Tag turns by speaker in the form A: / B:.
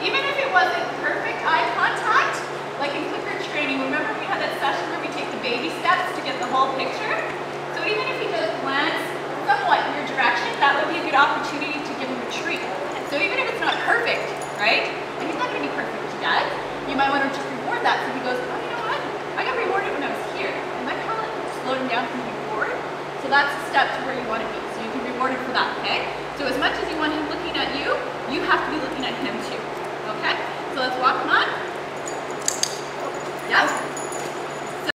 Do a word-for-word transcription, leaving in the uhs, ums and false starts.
A: even if it wasn't perfect eye contact, like in clicker training, remember we had that session where we take the baby steps to get the whole picture? So even if he does glance somewhat in your direction, that would be a good opportunity to give him a treat. So even if it's not perfect, right? And he's not going to be perfect yet, you might want to just reward that so he goes, oh, you know what? I got rewarded when I was here. And that kind of slowed him down from moving forward. So that's a step to where you want to be. So you can reward him for that, okay? So as much as you want him looking at you, you have to be looking at him too, okay? So let's walk him on. Yep.